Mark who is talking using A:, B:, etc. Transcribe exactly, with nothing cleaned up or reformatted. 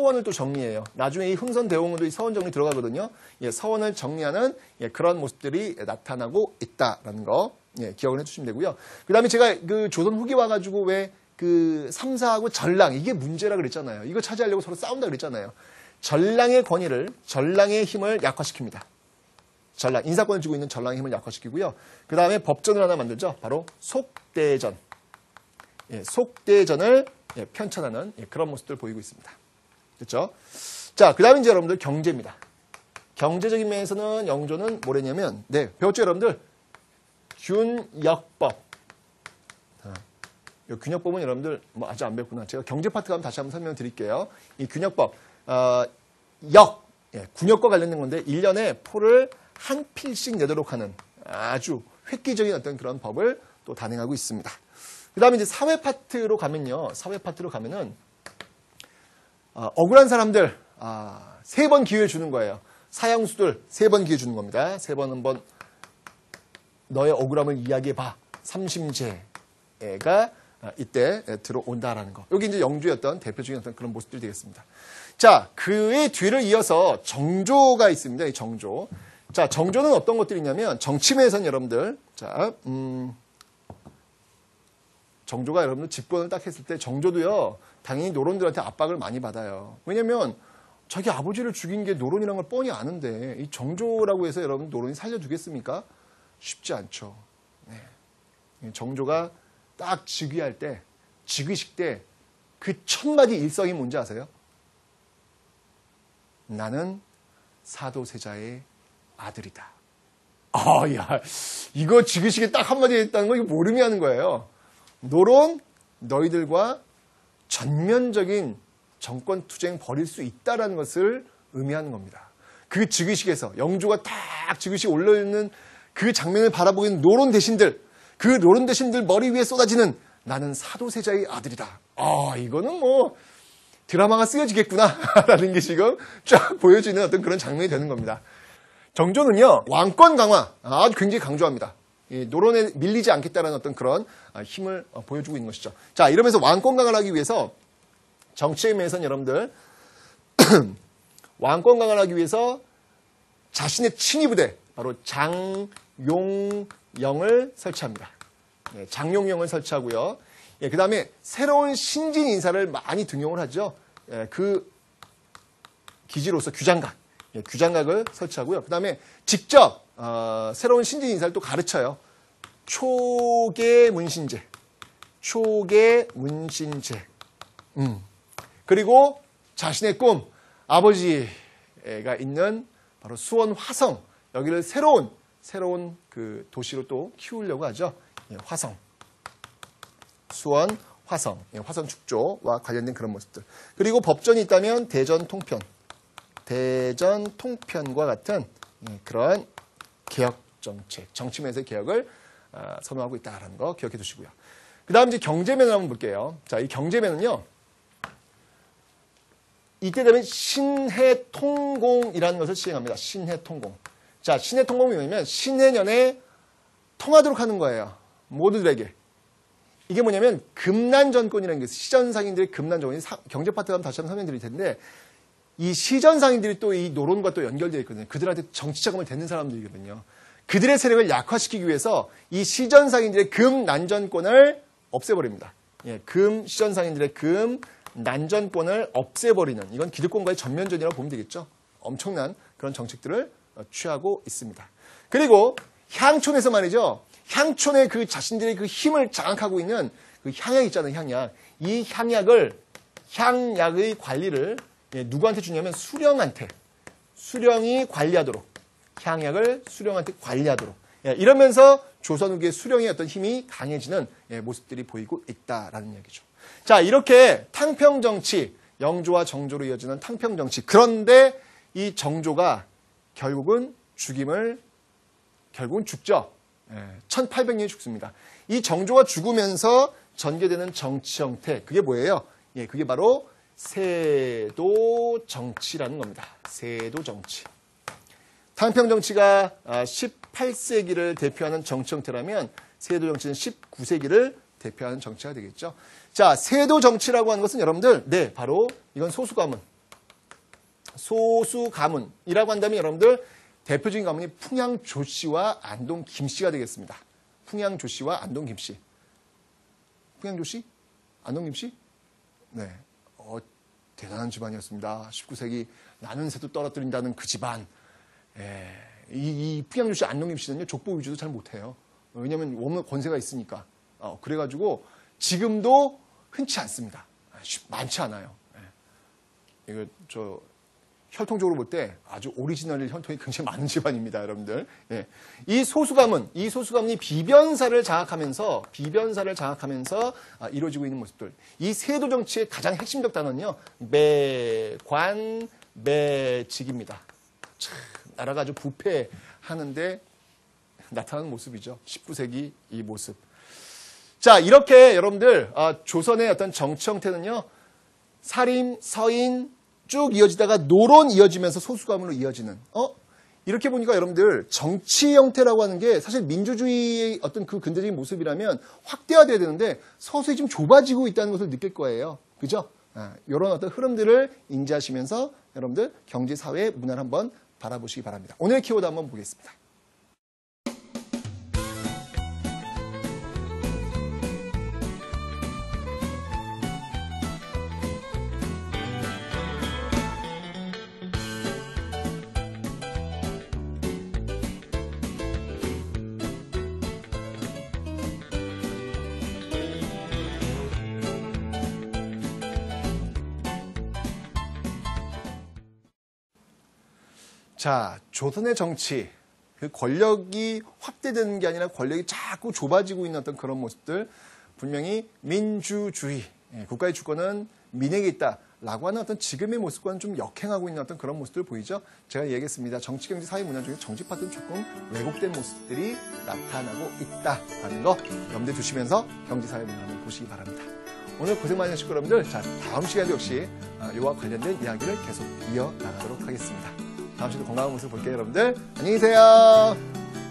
A: 서원을 또 정리해요. 나중에 이 흥선대원으로 이 서원 정리 들어가거든요. 예, 서원을 정리하는 예, 그런 모습들이 나타나고 있다라는 거 예, 기억을 해주시면 되고요. 그 다음에 제가 그 조선 후기 와가지고 왜 그 삼사하고 전랑 이게 문제라 그랬잖아요. 이거 차지하려고 서로 싸운다 그랬잖아요. 전랑의 권위를 전랑의 힘을 약화시킵니다. 전랑 인사권을 쥐고 있는 전랑의 힘을 약화시키고요. 그 다음에 법전을 하나 만들죠. 바로 속대전. 예, 속대전을 예, 편찬하는 예, 그런 모습들을 보이고 있습니다. 됐죠? 자, 그 다음에 이제 여러분들 경제입니다. 경제적인 면에서는 영조는 뭐랬냐면, 네, 배웠죠, 여러분들? 균역법. 아, 이 균역법은 여러분들 뭐 아직 안 배웠구나. 제가 경제 파트 가면 다시 한번 설명드릴게요. 이 균역법, 어, 역, 예, 군역과 관련된 건데 일 년에 포를 한 필씩 내도록 하는 아주 획기적인 어떤 그런 법을 또 단행하고 있습니다. 그 다음에 이제 사회 파트로 가면요. 사회 파트로 가면은, 어, 억울한 사람들, 아, 세 번 기회 주는 거예요. 사형수들 세 번 기회 주는 겁니다. 세 번 한번 너의 억울함을 이야기해봐. 삼심제가 이때 들어온다라는 거. 여기 이제 영주의 어떤 대표적인 어떤 그런 모습들이 되겠습니다. 자, 그의 뒤를 이어서 정조가 있습니다. 이 정조. 자, 정조는 어떤 것들이 있냐면, 정치면에서는 여러분들, 자, 음, 정조가 여러분들 집권을 딱 했을 때 정조도요, 당연히 노론들한테 압박을 많이 받아요. 왜냐면 자기 아버지를 죽인 게 노론이라는 걸 뻔히 아는데 이 정조라고 해서 여러분 노론이 살려주겠습니까? 쉽지 않죠. 네. 정조가 딱 즉위할 때, 즉위식 때 그 첫 마디 일성이 뭔지 아세요? 나는 사도세자의 아들이다. 아, 야, 이거 즉위식에 딱 한마디 했다는 거 이거 모름이 하는 거예요. 노론, 너희들과 전면적인 정권 투쟁 벌일 수 있다는 것을 의미하는 겁니다. 그 즉위식에서 영조가 딱 즉위식 올려있는 그 장면을 바라보는 노론 대신들, 그 노론 대신들 머리 위에 쏟아지는 나는 사도세자의 아들이다. 아, 이거는 뭐 드라마가 쓰여지겠구나 라는 게 지금 쫙 보여지는 어떤 그런 장면이 되는 겁니다. 정조는요, 왕권 강화 아주 굉장히 강조합니다. 이 노론에 밀리지 않겠다는 어떤 그런 힘을 보여주고 있는 것이죠. 자, 이러면서 왕권 강화를 하기 위해서 정치의 면에서는 여러분들 왕권 강화를 하기 위해서 자신의 친위 부대 바로 장용영을 설치합니다. 네, 장용영을 설치하고요. 예, 그 다음에 새로운 신진 인사를 많이 등용을 하죠. 예, 그 기지로서 규장각, 예, 규장각을 설치하고요. 그 다음에 직접 어, 새로운 신진 인사를 또 가르쳐요. 초계문신제, 초계문신제. 음. 그리고 자신의 꿈, 아버지가 있는 바로 수원 화성, 여기를 새로운 새로운 그 도시로 또 키우려고 하죠. 예, 화성, 수원 화성, 예, 화성 축조와 관련된 그런 모습들. 그리고 법전이 있다면 대전 통편, 대전 통편과 같은 예, 그런 개혁 정책, 정치면에서의 개혁을 어, 선호하고 있다는 거 기억해 두시고요. 그 다음 이제 경제면을 한번 볼게요. 자, 이 경제면은요, 이때 되면 신해통공이라는 것을 시행합니다. 신해통공. 자, 신해통공이 뭐냐면 신해년에 통하도록 하는 거예요. 모두들에게. 이게 뭐냐면 금난전권이라는 게 시전상인들의 금난전권이 경제 파트 가면 다시 한번 설명드릴 텐데 이 시전상인들이 또 이 노론과 또 연결되어 있거든요. 그들한테 정치자금을 대는 사람들이거든요. 그들의 세력을 약화시키기 위해서 이 시전상인들의 금난전권을 없애버립니다. 예, 금 시전상인들의 금 난전권을 없애버리는, 이건 기득권과의 전면전이라고 보면 되겠죠. 엄청난 그런 정책들을 취하고 있습니다. 그리고 향촌에서 말이죠. 향촌의 그 자신들의 그 힘을 장악하고 있는 그 향약 있잖아요. 향약. 이 향약을, 향약의 관리를 예, 누구한테 주냐면 수령한테. 수령이 관리하도록. 향약을 수령한테 관리하도록. 예, 이러면서 조선 후기의 수령의 어떤 힘이 강해지는 예, 모습들이 보이고 있다라는 얘기죠. 자, 이렇게 탕평정치, 영조와 정조로 이어지는 탕평정치. 그런데 이 정조가 결국은 죽임을, 결국은 죽죠. 예, 천팔백 년에 죽습니다. 이 정조가 죽으면서 전개되는 정치 형태, 그게 뭐예요? 예, 그게 바로 세도 정치라는 겁니다. 세도 정치. 탕평 정치가 십팔 세기를 대표하는 정치 형태라면 세도 정치는 십구 세기를 대표하는 정치가 되겠죠. 자, 세도 정치라고 하는 것은 여러분들, 네, 바로 이건 소수가문. 소수 가문이라고 한다면 여러분들 대표적인 가문이 풍양 조씨와 안동 김씨가 되겠습니다. 풍양 조씨와 안동 김씨. 풍양 조씨? 안동 김씨? 네. 어, 대단한 집안이었습니다. 십구 세기 나는 새도 떨어뜨린다는 그 집안. 예, 이, 이 풍양 조씨, 안동 김씨는요, 족보 위주도 잘 못해요. 왜냐면 워낙 권세가 있으니까. 어, 그래가지고 지금도 흔치 않습니다. 많지 않아요. 예. 이거 저 혈통적으로 볼 때 아주 오리지널 혈통이 굉장히 많은 집안입니다, 여러분들. 예. 이 소수 가문, 이 소수 가문이 비변사를 장악하면서 비변사를 장악하면서 아, 이루어지고 있는 모습들. 이 세도 정치의 가장 핵심적 단어는요, 매관, 매직입니다. 참, 나라가 아주 부패하는데 나타나는 모습이죠. 십구 세기 이 모습. 자, 이렇게 여러분들 아, 조선의 어떤 정치 형태는요, 사림, 서인 쭉 이어지다가 노론 이어지면서 소수 가문으로 이어지는. 어? 이렇게 보니까 여러분들 정치 형태라고 하는 게 사실 민주주의의 어떤 그 근대적인 모습이라면 확대화돼야 되는데 서서히 좀 좁아지고 있다는 것을 느낄 거예요. 그죠? 아, 이런 어떤 흐름들을 인지하시면서 여러분들 경제, 사회, 문화를 한번 바라보시기 바랍니다. 오늘의 키워드 한번 보겠습니다. 자, 조선의 정치, 그 권력이 확대되는 게 아니라 권력이 자꾸 좁아지고 있는 어떤 그런 모습들, 분명히 민주주의, 예, 국가의 주권은 민에게 있다라고 하는 어떤 지금의 모습과는 좀 역행하고 있는 어떤 그런 모습들 보이죠? 제가 얘기했습니다. 정치, 경제, 사회, 문화 중에 정치 파트는 조금 왜곡된 모습들이 나타나고 있다라는 거 염두에 두시면서 경제, 사회, 문화를 보시기 바랍니다. 오늘 고생 많으셨고 여러분들, 자, 다음 시간에도 역시 이와 관련된 이야기를 계속 이어나가도록 하겠습니다. 다음 주도 건강한 모습 볼게요, 여러분들. 안녕히 계세요.